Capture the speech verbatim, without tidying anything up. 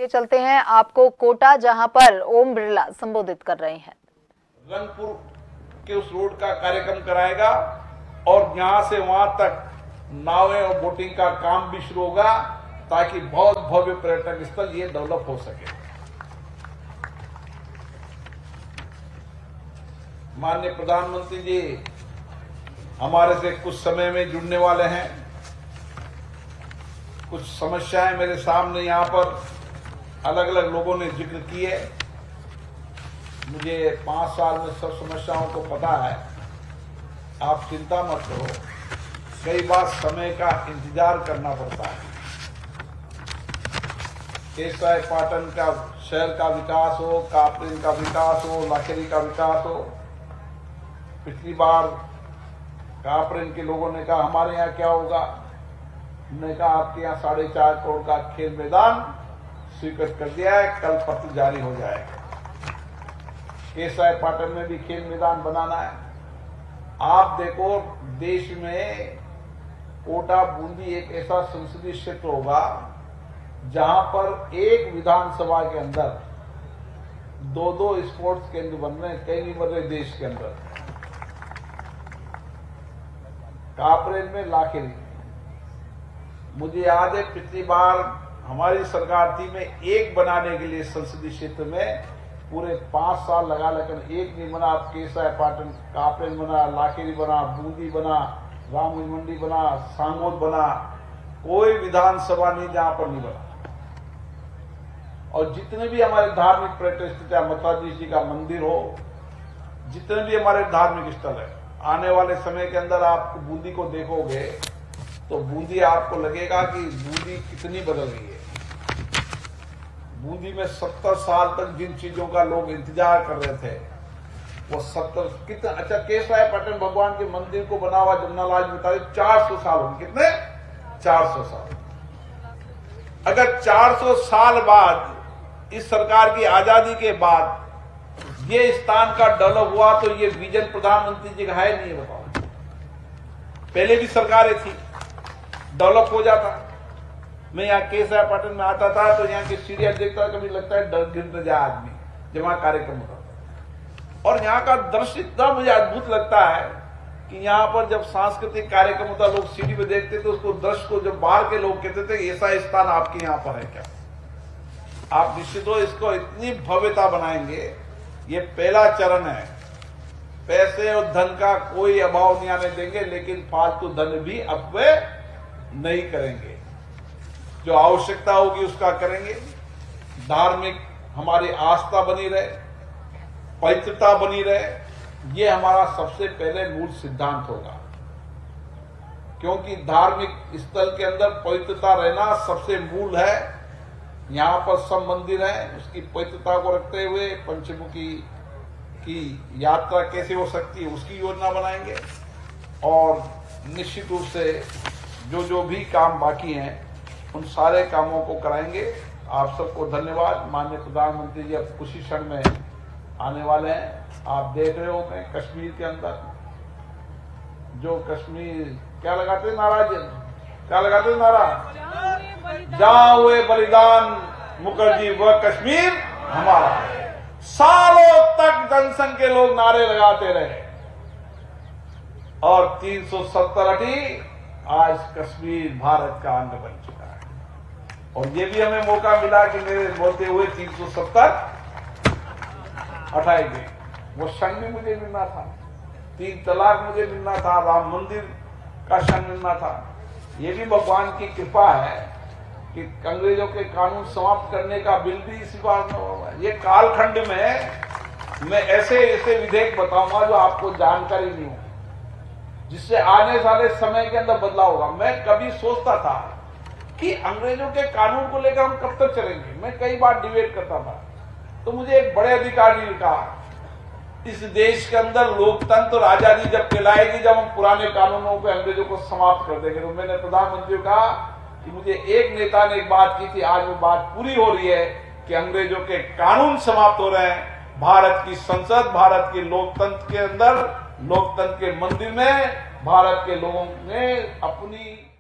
ये चलते हैं आपको कोटा, जहां पर ओम बिरला संबोधित कर रहे हैं। रंगपुर के उस रोड का कार्यक्रम कराएगा और यहां से वहां तक नावें और बोटिंग का काम भी शुरू होगा ताकि बहुत भव्य पर्यटन स्थल ये डेवलप हो सके। माननीय प्रधानमंत्री जी हमारे से कुछ समय में जुड़ने वाले हैं। कुछ समस्याएं मेरे सामने यहाँ पर अलग अलग लोगों ने जिक्र की है। मुझे पांच साल में सब समस्याओं को पता है, आप चिंता मत करो। कई बार समय का इंतजार करना पड़ता है। केसराय पाटन का शहर का विकास हो, कापरेन का विकास हो, लाखेरी का विकास हो। पिछली बार कापरेन के लोगों ने कहा हमारे यहाँ क्या होगा, हमने कहा आपके यहाँ साढ़े चार करोड़ का खेल मैदान स्वीकृत कर दिया है, कल पत्र जारी हो जाएगा। केसराय पाटन में भी खेल मैदान बनाना है। आप देखो देश में कोटा बूंदी एक ऐसा संसदीय क्षेत्र होगा जहां पर एक विधानसभा के अंदर दो दो स्पोर्ट्स केंद्र बन रहे हैं, कई नहीं बन रहे देश के अंदर। कापरेन में लाखेरी, मुझे याद है पिछली बार हमारी सरकार थी में एक बनाने के लिए संसदीय क्षेत्र में पूरे पांच साल लगा, लेकिन एक नहीं बना। अब केसराय पाटन, कापरेन बना, लाखेरी बना, बूंदी बना, रामगंज मंडी बना, सांगोद बना, कोई विधानसभा नहीं जहां पर नहीं बना। और जितने भी हमारे धार्मिक पर्यटन स्थल, चाहे माताजी जी का मंदिर हो, जितने भी हमारे धार्मिक स्थल है, आने वाले समय के अंदर आप बूंदी को देखोगे तो बूंदी आपको लगेगा कि बूंदी कितनी बदल गई है। बूंदी में सत्तर साल तक जिन चीजों का लोग इंतजार कर रहे थे वो सत्तर कितना अच्छा। केसराय पाटन भगवान के मंदिर को बना हुआ जमनालाल बता चार सौ साल होंगे। कितने? चार सौ साल। अगर चार सौ साल बाद इस सरकार की आजादी के बाद ये स्थान का डेवलप हुआ तो ये विजन प्रधानमंत्री जी का है नहीं, बताओ। पहले भी सरकारें थी, डेवलप हो जाता। मैं यहाँ केसराय पाटन में आता था तो यहाँ की सीढ़ियां देखता, कभी लगता है डर गिर न जाए आदमी जब वहां कार्यक्रम होता था। और यहाँ का दृश्य इतना मुझे अद्भुत लगता है कि यहाँ पर जब सांस्कृतिक कार्यक्रम होता, लोग सीढ़ी में देखते थे उसको, दृश्य को जब बाहर के लोग कहते थे ऐसा स्थान आपके यहाँ पर है क्या। आप निश्चित हो इसको इतनी भव्यता बनाएंगे। ये पहला चरण है। पैसे और धन का कोई अभाव नहीं आने देंगे, लेकिन फालतू धन भी अपव्यय नहीं करेंगे। जो आवश्यकता होगी उसका करेंगे। धार्मिक हमारी आस्था बनी रहे, पवित्रता बनी रहे, ये हमारा सबसे पहले मूल सिद्धांत होगा। क्योंकि धार्मिक स्थल के अंदर पवित्रता रहना सबसे मूल है। यहाँ पर सब मंदिर है, उसकी पवित्रता को रखते हुए पंचमुखी की यात्रा कैसे हो सकती है उसकी योजना बनाएंगे। और निश्चित रूप से जो जो भी काम बाकी हैं उन सारे कामों को कराएंगे। आप सबको धन्यवाद। माननीय प्रधानमंत्री जी अब कुछ ही क्षण में आने वाले हैं। आप देख रहे हो कि कश्मीर के अंदर जो कश्मीर क्या लगाते नारा, क्या लगाते नारा, जहां हुए बलिदान मुखर्जी वह कश्मीर हमारा। सालों तक जनसंघ के लोग नारे लगाते रहे और तीन सौ सत्तर हटी, आज कश्मीर भारत का अंग बन चुका है। और ये भी हमें मौका मिला कि मेरे बोलते हुए तीन सौ सत्तर हटाए गए। वो क्षण भी मुझे मिलना था, तीन तलाक मुझे मिलना था, राम मंदिर का क्षण मिलना था। ये भी भगवान की कृपा है कि अंग्रेजों के कानून समाप्त करने का बिल भी इसी बार में होगा। ये कालखंड में मैं ऐसे ऐसे विधेयक बताऊंगा जो आपको जानकारी नहीं हो, जिससे आने वाले समय के अंदर बदलाव होगा। मैं कभी सोचता था कि अंग्रेजों के कानून को लेकर हम कब तक चलेंगे। मैं कई बार डिबेट करता था तो मुझे एक बड़े अधिकारी ने कहा इस देश के अंदर लोकतंत्र और आजादी जब कहलाएगी जब हम पुराने कानूनों पे अंग्रेजों को समाप्त कर देंगे। तो मैंने प्रधानमंत्री को कहा कि मुझे एक नेता ने एक बात की थी, आज वो बात पूरी हो रही है कि अंग्रेजों के कानून समाप्त हो रहे हैं। भारत की संसद, भारत के लोकतंत्र के अंदर, लोकतंत्र के मंदिर में भारत के लोगों ने अपनी